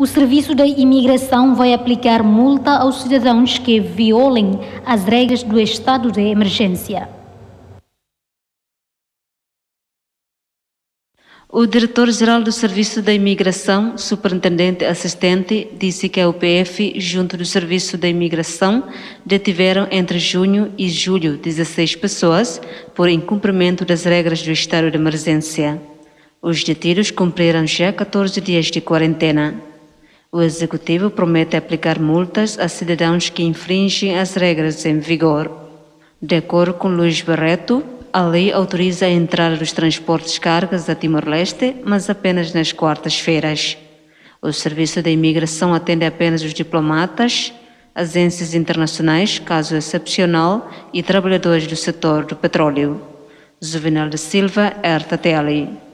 O Serviço da Imigração vai aplicar multa aos cidadãos que violem as regras do estado de emergência. O diretor-geral do Serviço da Imigração, superintendente assistente, disse que a UPF, junto do Serviço da Imigração, detiveram entre junho e julho 16 pessoas por incumprimento das regras do estado de emergência. Os detidos cumpriram já 14 dias de quarentena. O executivo promete aplicar multas a cidadãos que infringem as regras em vigor. De acordo com Luís Barreto, a lei autoriza a entrada dos transportes cargas a Timor-Leste, mas apenas nas quartas-feiras. O Serviço da Imigração atende apenas os diplomatas, agências internacionais, caso excepcional, e trabalhadores do setor do petróleo. Juvenal da Silva, RTTL.